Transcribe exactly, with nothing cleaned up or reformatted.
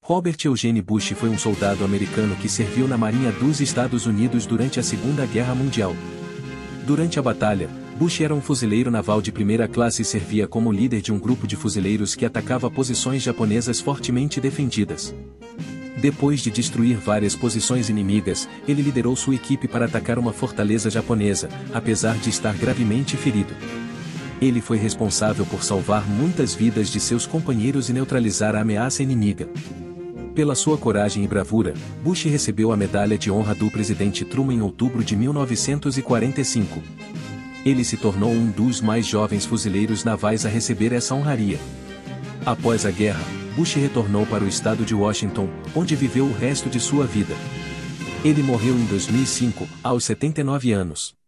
Robert Eugene Bush foi um soldado americano que serviu na Marinha dos Estados Unidos durante a Segunda Guerra Mundial. Durante a batalha, Bush era um fuzileiro naval de primeira classe e servia como líder de um grupo de fuzileiros que atacava posições japonesas fortemente defendidas. Depois de destruir várias posições inimigas, ele liderou sua equipe para atacar uma fortaleza japonesa, apesar de estar gravemente ferido. Ele foi responsável por salvar muitas vidas de seus companheiros e neutralizar a ameaça inimiga. Pela sua coragem e bravura, Bush recebeu a Medalha de Honra do presidente Truman em outubro de mil novecentos e quarenta e cinco. Ele se tornou um dos mais jovens fuzileiros navais a receber essa honraria. Após a guerra, Bush retornou para o estado de Washington, onde viveu o resto de sua vida. Ele morreu em dois mil e cinco, aos setenta e nove anos.